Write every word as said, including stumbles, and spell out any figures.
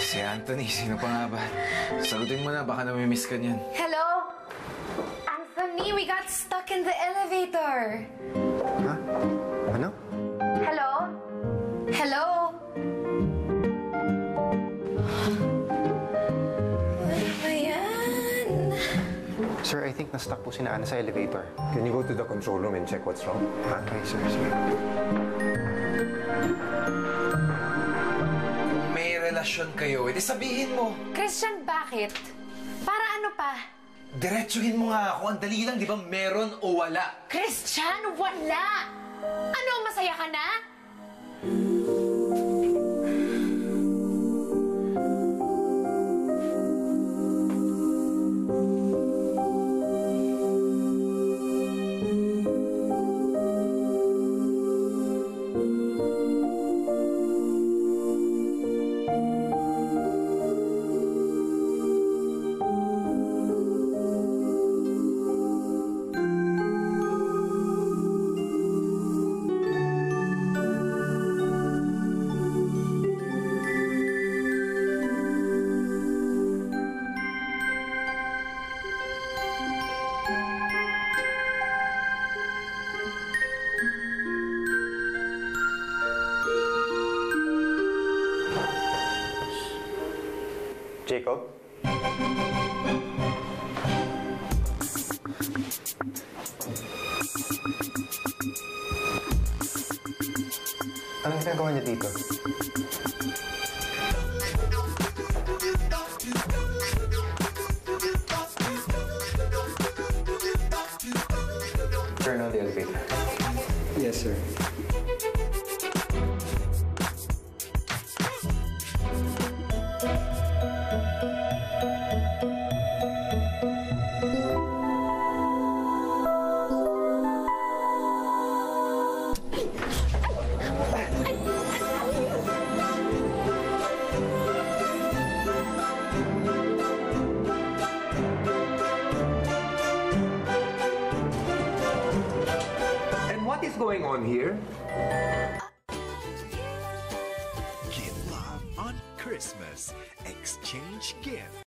Si Anthony, sino pa nga ba? Sagutin mo na, baka namimiss ka niyan. Hello? Anthony, we got stuck in the elevator. Ha? Ano? Hello? Hello? Ano ba yan? Sir, I think na-stuck po si Ana sa elevator. Can you go to the control room and check what's wrong? Ha? Okay, sir, sir. Kung may relasyon kayo, edi sabihin mo. Christian, bakit? Para ano pa? Diretsuhin mo nga ako. Ang dali lang, di ba? Meron o wala. Christian, wala! Ano, masaya ka na? Jacob? Anong ginagawa niya dito? Turn on the elevator. Yes, sir. What is going on here? Give love on Christmas. Exchange gift.